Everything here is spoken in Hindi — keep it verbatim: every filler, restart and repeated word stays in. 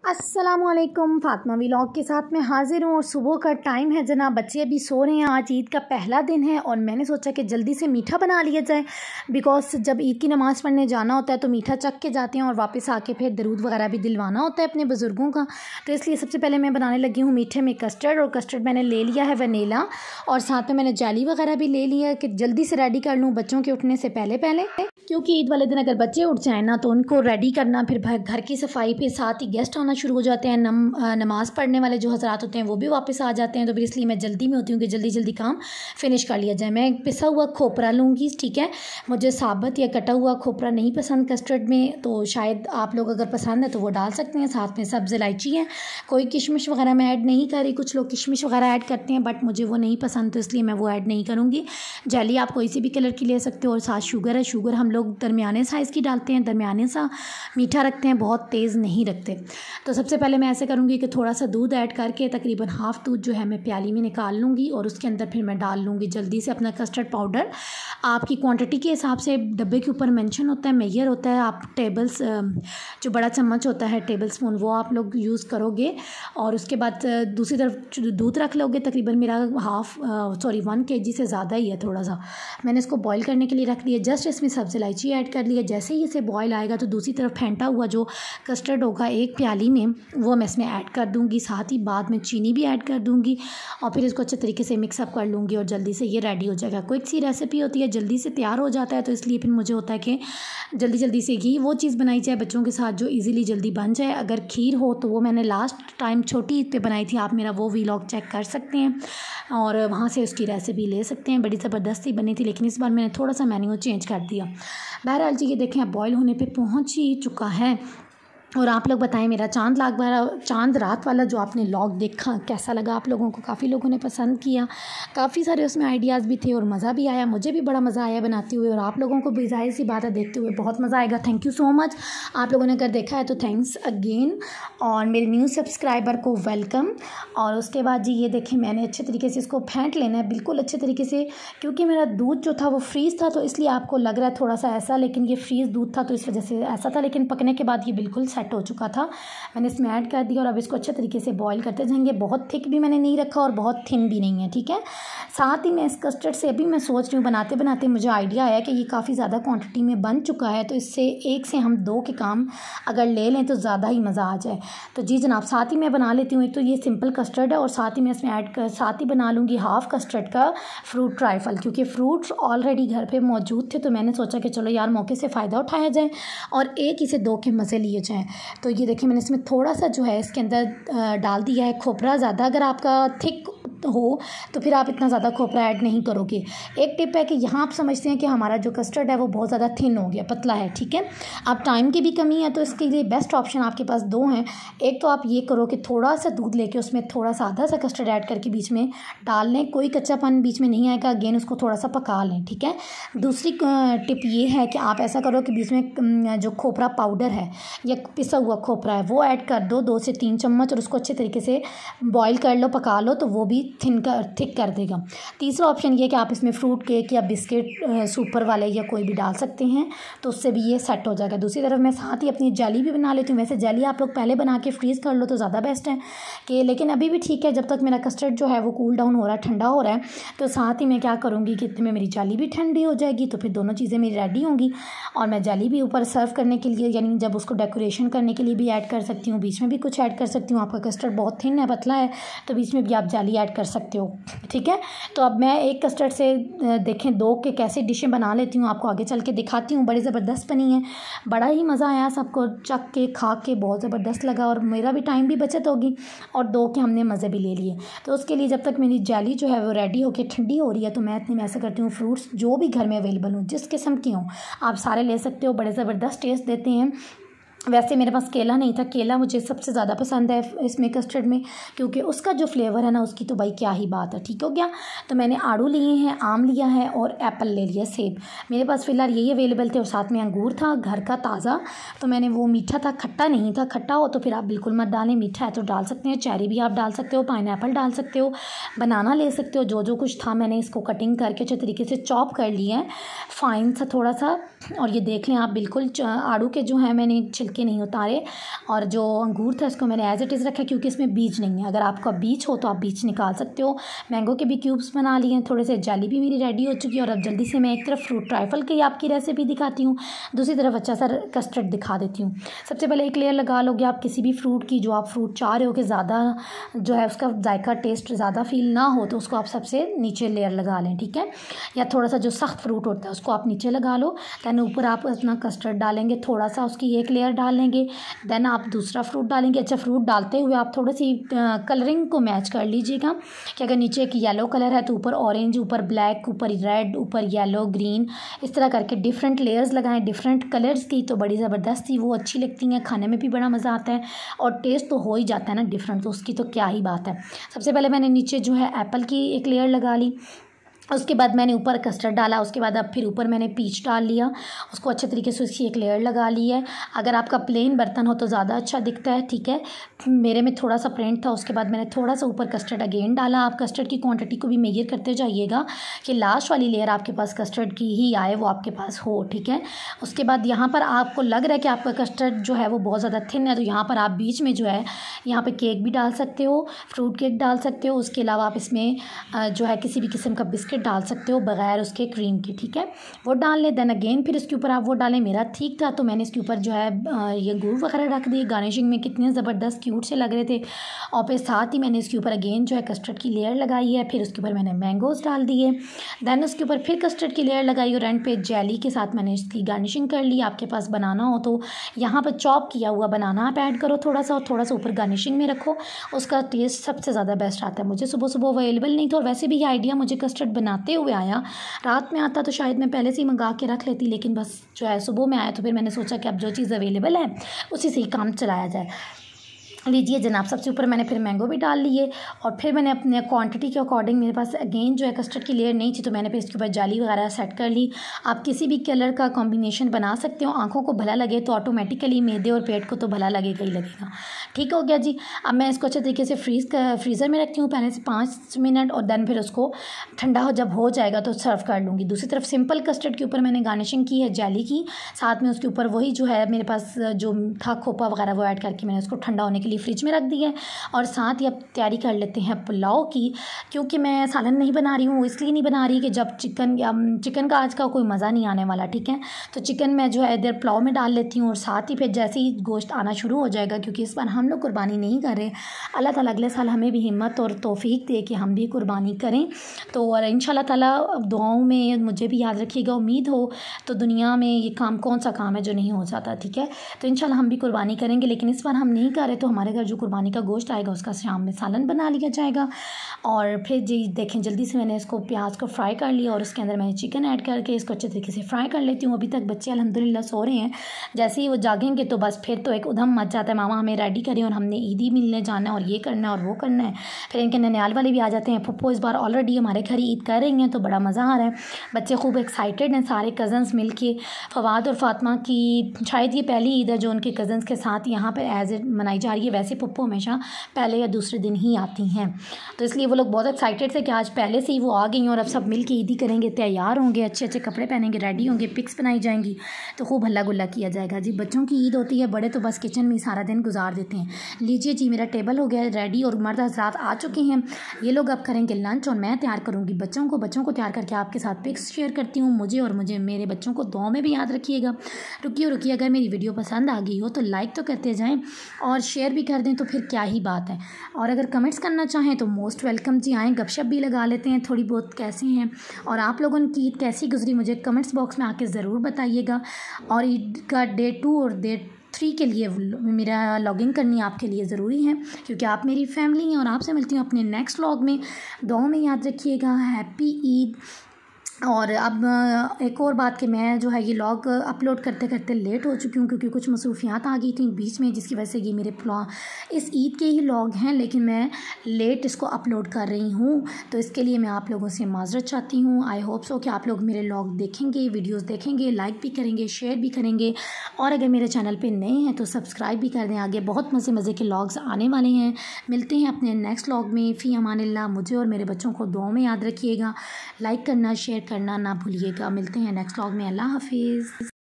अस्सलामुअलैकुम, फ़ातिमा व्लॉग के साथ मैं हाज़िर हूँ और सुबह का टाइम है जनाब। बच्चे अभी सो रहे हैं। आज ईद का पहला दिन है और मैंने सोचा कि जल्दी से मीठा बना लिया जाए, बिकॉज़ जब ईद की नमाज़ पढ़ने जाना होता है तो मीठा चख के जाते हैं और वापस आके फिर दरूद वगैरह भी दिलवाना होता है अपने बुज़ुर्गों का। तो इसलिए सबसे पहले मैं बनाने लगी हूँ मीठे में कस्टर्ड। और कस्टर्ड मैंने ले लिया है वनीला और साथ में मैंने जेली वगैरह भी ले लिया कि जल्दी से रेडी कर लूँ बच्चों के उठने से पहले पहले, क्योंकि ईद वाले दिन अगर बच्चे उठ जाएँ ना तो उनको रेडी करना, फिर घर की सफाई, फिर साथ ही गेस्ट आना शुरू हो जाते हैं। नम नमाज़ पढ़ने वाले जो हज़रात होते हैं वो भी वापस आ जाते हैं। तो फिर इसलिए मैं जल्दी में होती हूँ कि जल्दी जल्दी काम फिनिश कर लिया जाए। मैं पिसा हुआ खोपरा लूँगी, ठीक है। मुझे साबुत या कटा हुआ खोपरा नहीं पसंद कस्टर्ड में, तो शायद आप लोग अगर पसंद है तो वो डाल सकते हैं। साथ में सब्ज़ इलायची है, कोई किशमिश वगैरह मैं ऐड नहीं करी। कुछ लोग किशमिश वगैरह ऐड करते हैं बट मुझे वो नहीं पसंद, तो इसलिए मैं वो ऐड नहीं करूँगी। जेली आप कोई सी भी कलर की ले सकते हो। और साथ शुगर है, शुगर हम लोग दरमियाने साइज़ की डालते हैं, दरमियाने सा मीठा रखते हैं, बहुत तेज़ नहीं रखते। तो सबसे पहले मैं ऐसे करूँगी कि थोड़ा सा दूध ऐड करके तकरीबन हाफ़ दूध जो है मैं प्याली में निकाल लूँगी और उसके अंदर फिर मैं डाल लूँगी जल्दी से अपना कस्टर्ड पाउडर। आपकी क्वांटिटी के हिसाब से डब्बे के ऊपर मेंशन होता है, मेजर होता है। आप टेबल्स जो बड़ा चम्मच होता है, टेबल स्पून, वो आप लोग यूज़ करोगे। और उसके बाद दूसरी तरफ दूध रख लोगे। तकरीबन मेरा हाफ़ सॉरी वन के जी से ज़्यादा ही है थोड़ा सा। मैंने इसको बॉईल करने के लिए रख दिया। जस्ट इसमें सब्ज़ इलायची ऐड कर लिया। जैसे ही इसे बॉयल आएगा तो दूसरी तरफ फेंटा हुआ जो कस्टर्ड होगा एक प्याली में, वो मैं इसमें ऐड कर दूँगी। साथ ही बाद में चीनी भी ऐड कर दूँगी और फिर इसको अच्छे तरीके से मिक्सअप कर लूँगी और जल्दी से ये रेडी हो जाएगा। क्विक सी रेसिपी होती है, जल्दी से तैयार हो जाता है। तो इसलिए फिर मुझे होता है कि जल्दी जल्दी से घी वो चीज़ बनाई जाए बच्चों के साथ जो इजीली जल्दी बन जाए। अगर खीर हो तो वो मैंने लास्ट टाइम छोटी ईद पे बनाई थी, आप मेरा वो व्लॉग चेक कर सकते हैं और वहाँ से उसकी रेसिपी ले सकते हैं। बड़ी ज़बरदस्ती बनी थी, लेकिन इस बार मैंने थोड़ा सा मेन्यू चेंज कर दिया। बहरहाल जी, ये देखें अब बॉयल होने पे पहुँच ही चुका है। और आप लोग बताएं मेरा चांद लाग वाला चांद रात वाला जो आपने लॉग देखा कैसा लगा आप लोगों को। काफ़ी लोगों ने पसंद किया, काफ़ी सारे उसमें आइडियाज़ भी थे और मज़ा भी आया। मुझे भी बड़ा मज़ा आया बनाते हुए और आप लोगों को भी जाहिर सी बात है देखते हुए बहुत मज़ा आएगा। Thank you so much. आप लोगों ने अगर देखा है तो थैंक्स अगेन, और मेरे न्यू सब्सक्राइबर को वेलकम। और उसके बाद जी ये देखें, मैंने अच्छे तरीके से इसको फेंट लेना है बिल्कुल अच्छे तरीके से, क्योंकि मेरा दूध जो था वो फ्रीज़ था तो इसलिए आपको लग रहा है थोड़ा सा ऐसा, लेकिन ये फ्रीज़ दूध था तो इस वजह से ऐसा था। लेकिन पकने के बाद ये बिल्कुल सेट हो चुका था। मैंने इसमें ऐड कर दिया और अब इसको अच्छे तरीके से बॉईल करते जाएंगे। बहुत थिक भी मैंने नहीं रखा और बहुत थिन भी नहीं है, ठीक है। साथ ही मैं इस कस्टर्ड से अभी मैं सोच रही हूँ, बनाते बनाते मुझे आइडिया आया कि ये काफ़ी ज़्यादा क्वांटिटी में बन चुका है, तो इससे एक से हम दो के काम अगर ले लें तो ज़्यादा ही मज़ा आ जाए। तो जी जनाब, साथ ही मैं बना लेती हूँ। एक तो ये सिंपल कस्टर्ड है और साथ ही मैं इसमें ऐड कर साथ ही बना लूँगी हाफ़ कस्टर्ड का फ्रूट ट्राइफल, क्योंकि फ्रूट्स ऑलरेडी घर पर मौजूद थे तो मैंने सोचा कि चलो यार मौके से फ़ायदा उठाया जाए और एक ही से दो के मज़े लिए जाएँ। तो ये देखिए मैंने इसमें थोड़ा सा जो है इसके अंदर डाल दिया है खोपरा। ज़्यादा अगर आपका थिक हो तो फिर आप इतना ज़्यादा खोपरा ऐड नहीं करोगे। एक टिप है कि यहाँ आप समझते हैं कि हमारा जो कस्टर्ड है वो बहुत ज़्यादा थिन हो गया, पतला है, ठीक है। अब टाइम की भी कमी है तो इसके लिए बेस्ट ऑप्शन आपके पास दो हैं। एक तो आप ये करो कि थोड़ा सा दूध लेके उसमें थोड़ा सा आधा सा कस्टर्ड ऐड करके बीच में डाल लें, कोई कच्चापन बीच में नहीं आएगा। अगेन उसको थोड़ा सा पका लें, ठीक है। दूसरी टिप ये है कि आप ऐसा करो कि बीच में जो खोपरा पाउडर है या पिसा हुआ खोपरा है वो ऐड कर दो, दो से तीन चम्मच, और उसको अच्छे तरीके से बॉईल कर लो, पका लो, तो वो भी थिन कर थिक कर देगा। तीसरा ऑप्शन ये कि आप इसमें फ्रूट केक या बिस्किट सुपर वाले या कोई भी डाल सकते हैं, तो उससे भी ये सेट हो जाएगा। दूसरी तरफ मैं साथ ही अपनी जेली भी बना लेती हूँ। वैसे जेली आप लोग पहले बना के फ्रीज़ कर लो तो ज़्यादा बेस्ट है कि, लेकिन अभी भी ठीक है जब तक मेरा कस्टर्ड जो है वो कूल डाउन हो रहा है, ठंडा हो रहा है। तो साथ ही मैं क्या करूँगी कि इतने में मेरी जेली भी ठंडी हो जाएगी, तो फिर दोनों चीज़ें मेरी रेडी होंगी। और मैं जेली भी ऊपर सर्व करने के लिए, यानी जब उसको डेकोरेशन करने के लिए भी ऐड कर सकती हूँ, बीच में भी कुछ ऐड कर सकती हूँ। आपका कस्टर्ड बहुत थिन है, पतला है, तो बीच में भी आप जेली ऐड कर सकते हो, ठीक है। तो अब मैं एक कस्टर्ड से देखें दो के कैसे डिशें बना लेती हूँ, आपको आगे चल के दिखाती हूँ। बड़ी ज़बरदस्त बनी है, बड़ा ही मज़ा आया, सबको चख के खा के बहुत ज़बरदस्त लगा और मेरा भी टाइम भी बचत होगी और दो के हमने मज़े भी ले लिए। तो उसके लिए जब तक मेरी जेली जो है वो रेडी होकर ठंडी हो रही है तो मैं इतने में ऐसा करती हूँ, फ्रूट्स जो भी घर में अवेलेबल हो, जिस किस्म की हों, आप सारे ले सकते हो। बड़े ज़बरदस्त टेस्ट देते हैं। वैसे मेरे पास केला नहीं था, केला मुझे सबसे ज़्यादा पसंद है इसमें कस्टर्ड में, क्योंकि उसका जो फ्लेवर है ना उसकी तो भाई क्या ही बात है, ठीक हो गया। तो मैंने आड़ू लिए हैं, आम लिया है और एप्पल ले लिया, सेब। मेरे पास फ़िलहाल यही अवेलेबल थे और साथ में अंगूर था घर का ताज़ा, तो मैंने वो मीठा था, खट्टा नहीं था। खट्टा हो तो फिर आप बिल्कुल मत डालें, मीठा है तो डाल सकते हैं। चेरी भी आप डाल सकते हो, पाइनएप्पल डाल सकते हो, बनाना ले सकते हो। जो जो कुछ था मैंने इसको कटिंग करके अच्छे तरीके से चॉप कर लिया है फाइन सा थोड़ा सा। और ये देख लें आप, बिल्कुल आड़ू के जो है मैंने छिलके छिलके नहीं उतारे, और जो अंगूर था इसको मैंने एज इट इज़ रखा क्योंकि इसमें बीज नहीं है। अगर आपका बीज हो तो आप बीज निकाल सकते हो। मैंगो के भी क्यूब्स बना लिए हैं, थोड़े से जेली भी मेरी रेडी हो चुकी है। और अब जल्दी से मैं एक तरफ फ्रूट ट्राइफल की आपकी रेसिपी दिखाती हूँ, दूसरी तरफ अच्छा सा कस्टर्ड दिखा देती हूँ। सबसे पहले एक लेयर लगा लोगे आप किसी भी फ्रूट की, जो आप फ्रूट चाह रहे हो कि ज़्यादा जो है उसका जायका टेस्ट ज़्यादा फील ना हो, तो उसको आप सबसे नीचे लेयर लगा लें, ठीक है। या थोड़ा सा जो सख्त फ्रूट होता है उसको आप नीचे लगा लो, दैन ऊपर आप अपना कस्टर्ड डालेंगे, थोड़ा सा उसकी एक लेयर डाल लेंगे, दैन आप दूसरा फ्रूट डालेंगे। अच्छा, फ्रूट डालते हुए आप थोड़ी सी कलरिंग को मैच कर लीजिएगा कि अगर नीचे एक येलो कलर है तो ऊपर ऑरेंज, ऊपर ब्लैक, ऊपर रेड, ऊपर येलो, ग्रीन, इस तरह करके डिफरेंट लेयर्स लगाएं डिफरेंट कलर्स की, तो बड़ी ज़बरदस्त थी, वो अच्छी लगती हैं, खाने में भी बड़ा मज़ा आता है और टेस्ट तो हो ही जाता है ना डिफरेंट, तो उसकी तो क्या ही बात है। सबसे पहले मैंने नीचे जो है एप्पल की एक लेयर लगा ली, उसके बाद मैंने ऊपर कस्टर्ड डाला, उसके बाद अब फिर ऊपर मैंने पीच डाल लिया, उसको अच्छे तरीके से उसकी एक लेयर लगा ली है। अगर आपका प्लेन बर्तन हो तो ज़्यादा अच्छा दिखता है, ठीक है। मेरे में थोड़ा सा प्रिंट था, उसके बाद मैंने थोड़ा सा ऊपर कस्टर्ड अगेन डाला। आप कस्टर्ड की क्वांटिटी को भी मेजर करते जाइएगा कि लास्ट वाली लेयर आपके पास कस्टर्ड की ही आए, वो आपके पास हो, ठीक है। उसके बाद यहाँ पर आपको लग रहा है कि आपका कस्टर्ड जो है वो बहुत ज़्यादा थिन है, तो यहाँ पर आप बीच में जो है यहाँ पर केक भी डाल सकते हो, फ्रूट केक डाल सकते हो। उसके अलावा आप इसमें जो है किसी भी किस्म का बिस्किट डाल सकते हो बगैर उसके क्रीम के, ठीक है, वो डाल लें। देन अगेन फिर इसके ऊपर आप वो डालें। मेरा ठीक था तो मैंने इसके ऊपर जो है ये अंगूर वगैरह रख दिए, गार्निशिंग में कितने ज़बरदस्त क्यूट से लग रहे थे। और फिर साथ ही मैंने इसके ऊपर अगेन जो है कस्टर्ड की लेयर लगाई है, फिर उसके ऊपर मैंने मैंगोज़ डाल दिए, दैन उसके ऊपर फिर कस्टर्ड की लेयर लगाई और एंड पे जेली के साथ मैंने इसकी गार्निशिंग कर ली। आपके पास बनाना हो तो यहाँ पर चॉप किया हुआ बनाना आप ऐड करो थोड़ा सा, और थोड़ा सा ऊपर गार्निशिंग में रखो, उसका टेस्ट सबसे ज़्यादा बेस्ट आता है। मुझे सुबह सुबह अवेलेबल नहीं था, और वैसे भी ये आइडिया मुझे कस्टर्ड बनाते हुए आया, रात में आता तो शायद मैं पहले से ही मंगा के रख लेती, लेकिन बस जो है सुबह में आया तो फिर मैंने सोचा कि अब जो चीज़ अवेलेबल है उसी से ही काम चलाया जाए। लीजिए जनाब, सबसे ऊपर मैंने फिर मैंगो भी डाल लिए, और फिर मैंने अपने क्वांटिटी के अकॉर्डिंग, मेरे पास अगेन जो है कस्टर्ड की लेयर नहीं थी तो मैंने फिर इसके ऊपर जाली वगैरह सेट कर ली। आप किसी भी कलर का कॉम्बिनेशन बना सकते हो, आंखों को भला लगे तो ऑटोमेटिकली मैदे और पेट को तो भला लगेगा ही लगेगा। ठीक हो गया जी। अब मैं इसको अच्छे तरीके से फ्रीज कर फ्रीज़र में रखती हूँ पहले से पाँच मिनट, और दैन फिर उसको ठंडा हो जब हो जाएगा तो सर्व कर लूँगी। दूसरी तरफ सिंपल कस्टर्ड के ऊपर मैंने गार्निशिंग की है जेली की, साथ में उसके ऊपर वही जो है मेरे पास जो था खोपा वगैरह वो ऐड करके मैंने उसको ठंडा होने के लिए फ्रिज में रख दिया। और साथ ही अब तैयारी कर लेते हैं पुलाव की, क्योंकि मैं सालन नहीं बना रही हूँ, इसलिए नहीं बना रही कि जब चिकन या चिकन का आज का कोई मज़ा नहीं आने वाला, ठीक है। तो चिकन मैं जो है इधर पुलाव में डाल लेती हूँ, और साथ ही फिर जैसे ही गोश्त आना शुरू हो जाएगा, क्योंकि इस बार हम लोग कुर्बानी नहीं कर रहे, अल्लाह ताला अगले साल हमें भी हिम्मत और तौफीक दे कि हम भी कुर्बानी करें। तो और इंशाल्लाह ताला दुआओं में मुझे भी याद रखिएगा, उम्मीद हो तो दुनिया में ये काम कौन सा काम है जो नहीं हो जाता, ठीक है। तो इंशाल्लाह हम भी कुर्बानी करेंगे, लेकिन इस बार हम नहीं कर रहे, तो हमारे घर जो कुर्बानी का गोश्त आएगा उसका शाम में सालन बना लिया जाएगा। और फिर जी देखें जल्दी से मैंने इसको प्याज को फ्राई कर लिया, और उसके अंदर मैंने चिकन ऐड करके इसको अच्छे तरीके से फ्राई कर लेती हूँ। अभी तक बच्चे अल्हम्दुलिल्लाह सो रहे हैं, जैसे ही वो जागेंगे तो बस फिर तो एक उधम मच जाता है, मामा हमें रेडी करें और हमने ईदी मिलने जाना है और ये करना है और वो करना है। फिर इनके ननियाल वाले भी आ जाते हैं, पप्पो इस बार ऑलरेडी हमारे घर ईद कर रही हैं, तो बड़ा मज़ा आ रहा है, बच्चे खूब एक्साइटेड हैं, सारे कज़न्स मिल के। फवाद और फातिमा की शायद ये पहली ईद है जो उनके कज़न्स के साथ यहाँ पर एज ए मनाई जा रही है। वैसे पप्पो हमेशा पहले या दूसरे दिन ही आती हैं, तो इसलिए वो लोग बहुत एक्साइटेड थे कि आज पहले से ही वो आ गई हैं और अब सब मिल के ईदी करेंगे, तैयार होंगे, अच्छे अच्छे कपड़े पहनेंगे, रेडी होंगे, पिक्स बनाई जाएंगी, तो खूब हल्ला गुल्ला किया जाएगा जी। बच्चों की ईद होती है, बड़े तो बस किचन में सारा दिन गुजार देते हैं। लीजिए जी, मेरा टेबल हो गया रेडी और मर्द हज़रात आ चुके हैं, ये लोग अब करेंगे लंच और मैं तैयार करूँगी बच्चों को। बच्चों को तैयार करके आपके साथ पिक्स शेयर करती हूँ, मुझे और मुझे मेरे बच्चों को दुआ में भी याद रखिएगा। रुकिए रुकिए, अगर मेरी वीडियो पसंद आ गई हो तो लाइक तो करते जाएँ और शेयर भी कर दें, तो फिर क्या ही बात है। और अगर कमेंट्स करना चाहें तो मोस्ट वेलकम जी, आएँ गपशप भी लगा लेते हैं थोड़ी बहुत, कैसे हैं और आप लोगों की ईद कैसी गुजरी मुझे कमेंट्स बॉक्स में आके ज़रूर बताइएगा। और ईद का डे टू और डे थ्री के लिए मेरा लॉगिंग करनी आपके लिए ज़रूरी है, क्योंकि आप मेरी फैमिली हैं। और आपसे मिलती हूँ अपने नेक्स्ट व्लॉग में, दुआ में याद रखिएगा। हैप्पी ईद। और अब एक और बात कि मैं जो है ये लॉग अपलोड करते करते लेट हो चुकी हूँ, क्योंकि कुछ मसरूफियात आ गई थी बीच में, जिसकी वजह से ये मेरे इस ईद के ही लॉग हैं, लेकिन मैं लेट इसको अपलोड कर रही हूँ, तो इसके लिए मैं आप लोगों से माजरत चाहती हूँ। आई होप सो कि आप लोग मेरे लॉग देखेंगे, वीडियोस देखेंगे, लाइक भी करेंगे, शेयर भी करेंगे, और अगर मेरे चैनल पे नए हैं तो सब्सक्राइब भी कर दें। आगे बहुत मज़े मज़े के लॉग्स आने वाले हैं। मिलते हैं अपने नेक्स्ट लॉग में। फ़ी अमानिल्लाह। मुझे और मेरे बच्चों को दुआ में याद रखिएगा, लाइक करना शेयर करना ना भूलिएगा। मिलते हैं नेक्स्ट व्लॉग में। अल्लाह हाफिज़।